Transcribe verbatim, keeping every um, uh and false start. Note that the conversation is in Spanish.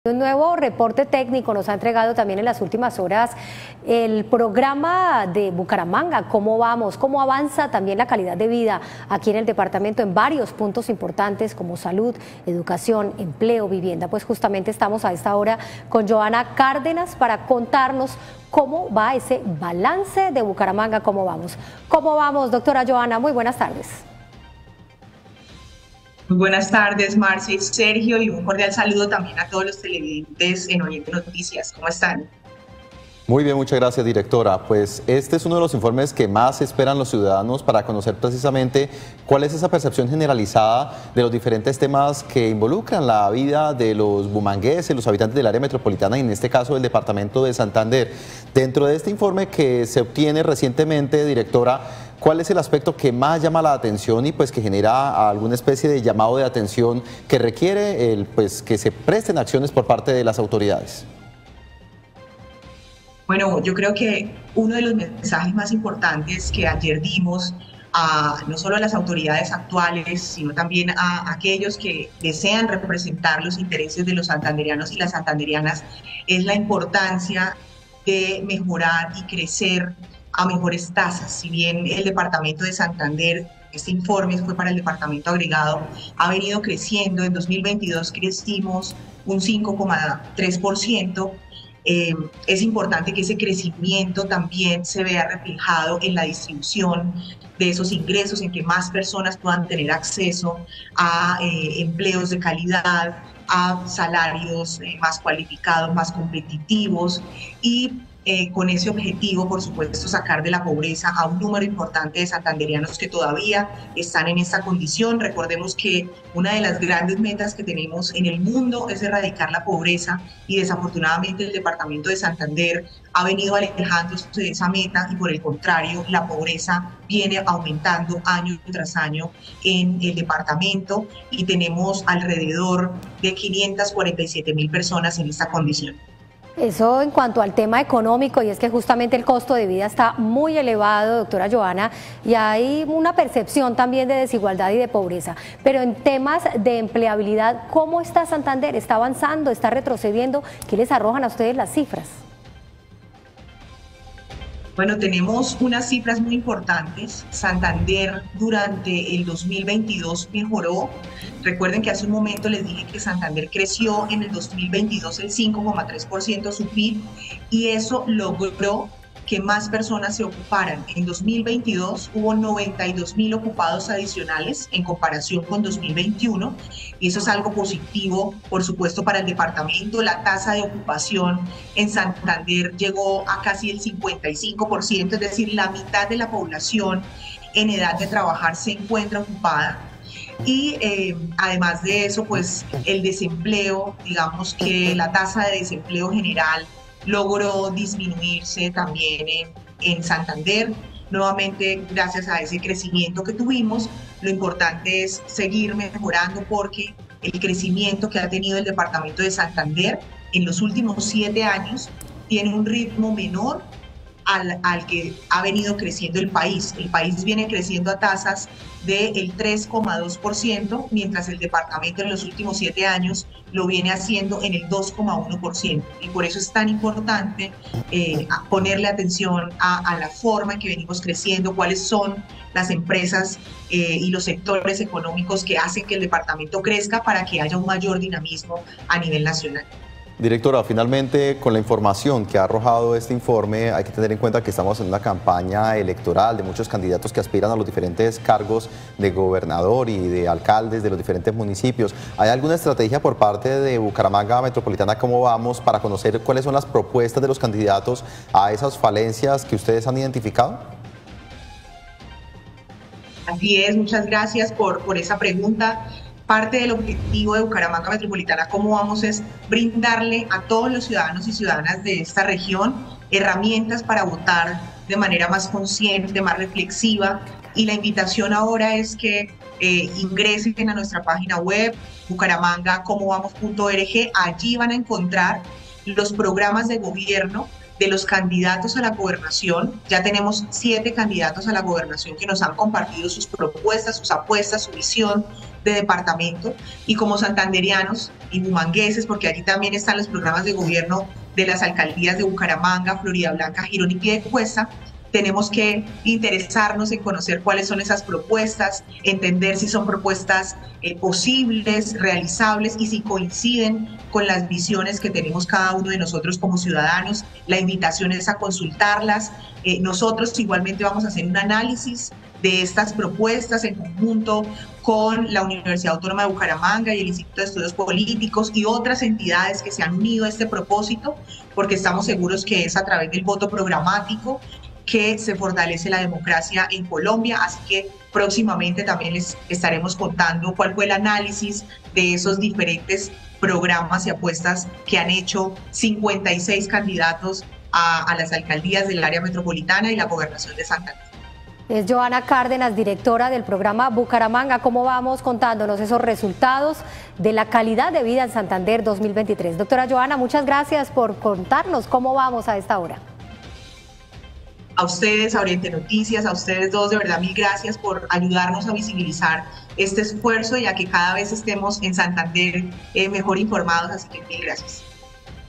Un nuevo reporte técnico nos ha entregado también en las últimas horas el programa de Bucaramanga. ¿Cómo vamos? ¿Cómo avanza también la calidad de vida aquí en el departamento en varios puntos importantes como salud, educación, empleo, vivienda? Pues justamente estamos a esta hora con Joana Cárdenas para contarnos cómo va ese balance de Bucaramanga. ¿Cómo vamos? ¿Cómo vamos, doctora Joana? Muy buenas tardes. Muy buenas tardes, Marcia y Sergio, y un cordial saludo también a todos los televidentes en Oriente Noticias. ¿Cómo están? Muy bien, muchas gracias, directora. Pues este es uno de los informes que más esperan los ciudadanos para conocer precisamente cuál es esa percepción generalizada de los diferentes temas que involucran la vida de los bumangueses, los habitantes del área metropolitana y en este caso del departamento de Santander. Dentro de este informe que se obtiene recientemente, directora, ¿cuál es el aspecto que más llama la atención y pues que genera alguna especie de llamado de atención que requiere el, pues, que se presten acciones por parte de las autoridades? Bueno, yo creo que uno de los mensajes más importantes que ayer dimos a no solo a las autoridades actuales, sino también a aquellos que desean representar los intereses de los santanderianos y las santanderianas, es la importancia de mejorar y crecer a mejores tasas. Si bien el departamento de Santander, este informe fue para el departamento agregado, ha venido creciendo. En dos mil veintidós crecimos un cinco coma tres por ciento. Eh, es importante que ese crecimiento también se vea reflejado en la distribución de esos ingresos, en que más personas puedan tener acceso a eh, empleos de calidad, a salarios eh, más cualificados, más competitivos y Eh, con ese objetivo, por supuesto, sacar de la pobreza a un número importante de santanderianos que todavía están en esta condición. Recordemos que una de las grandes metas que tenemos en el mundo es erradicar la pobreza y desafortunadamente el departamento de Santander ha venido alejándose de esa meta y por el contrario la pobreza viene aumentando año tras año en el departamento y tenemos alrededor de quinientas cuarenta y siete mil personas en esta condición. Eso en cuanto al tema económico, y es que justamente el costo de vida está muy elevado, doctora Joana, y hay una percepción también de desigualdad y de pobreza. Pero en temas de empleabilidad, ¿cómo está Santander? ¿Está avanzando? ¿Está retrocediendo? ¿Qué les arrojan a ustedes las cifras? Bueno, tenemos unas cifras muy importantes. Santander durante el dos mil veintidós mejoró. Recuerden que hace un momento les dije que Santander creció en el dos mil veintidós el cinco coma tres por ciento su P I B y eso logró que más personas se ocuparan. En dos mil veintidós hubo noventa y dos mil ocupados adicionales en comparación con dos mil veintiuno y eso es algo positivo, por supuesto, para el departamento. La tasa de ocupación en Santander llegó a casi el cincuenta y cinco por ciento, es decir, la mitad de la población en edad de trabajar se encuentra ocupada. Y eh, además de eso, pues el desempleo, digamos que la tasa de desempleo general logró disminuirse también en, en Santander, nuevamente gracias a ese crecimiento que tuvimos. Lo importante es seguir mejorando porque el crecimiento que ha tenido el departamento de Santander en los últimos siete años tiene un ritmo menor al, al que ha venido creciendo el país. El país viene creciendo a tasas del tres coma dos por ciento, mientras el departamento en los últimos siete años lo viene haciendo en el dos coma uno por ciento. Y por eso es tan importante eh, ponerle atención a, a la forma en que venimos creciendo, cuáles son las empresas eh, y los sectores económicos que hacen que el departamento crezca para que haya un mayor dinamismo a nivel nacional. Directora, finalmente, con la información que ha arrojado este informe, hay que tener en cuenta que estamos en una campaña electoral de muchos candidatos que aspiran a los diferentes cargos de gobernador y de alcaldes de los diferentes municipios. ¿Hay alguna estrategia por parte de Bucaramanga Metropolitana, cómo vamos, para conocer cuáles son las propuestas de los candidatos a esas falencias que ustedes han identificado? Así es, muchas gracias por, por esa pregunta. Parte del objetivo de Bucaramanga Metropolitana, cómo vamos, es brindarle a todos los ciudadanos y ciudadanas de esta región herramientas para votar de manera más consciente, más reflexiva. Y la invitación ahora es que eh, ingresen a nuestra página web, bucaramanga como vamos punto org. Allí van a encontrar los programas de gobierno de los candidatos a la gobernación. Ya tenemos siete candidatos a la gobernación que nos han compartido sus propuestas, sus apuestas, su visión, de departamento, y como santanderianos y bumangueses, porque allí también están los programas de gobierno de las alcaldías de Bucaramanga, Floridablanca, Girón y Piedecuesta, tenemos que interesarnos en conocer cuáles son esas propuestas, entender si son propuestas eh, posibles, realizables y si coinciden con las visiones que tenemos cada uno de nosotros como ciudadanos. La invitación es a consultarlas. Eh, nosotros igualmente vamos a hacer un análisis de estas propuestas en conjunto con la Universidad Autónoma de Bucaramanga y el Instituto de Estudios Políticos y otras entidades que se han unido a este propósito, porque estamos seguros que es a través del voto programático que se fortalece la democracia en Colombia, así que próximamente también les estaremos contando cuál fue el análisis de esos diferentes programas y apuestas que han hecho cincuenta y seis candidatos a, a las alcaldías del área metropolitana y la gobernación de Santander. Es Joana Cárdenas, directora del programa Bucaramanga. ¿Cómo vamos contándonos esos resultados de la calidad de vida en Santander dos mil veintitrés? Doctora Joana, muchas gracias por contarnos cómo vamos a esta hora. A ustedes, a Oriente Noticias, a ustedes dos, de verdad, mil gracias por ayudarnos a visibilizar este esfuerzo y a que cada vez estemos en Santander eh, mejor informados, así que mil gracias.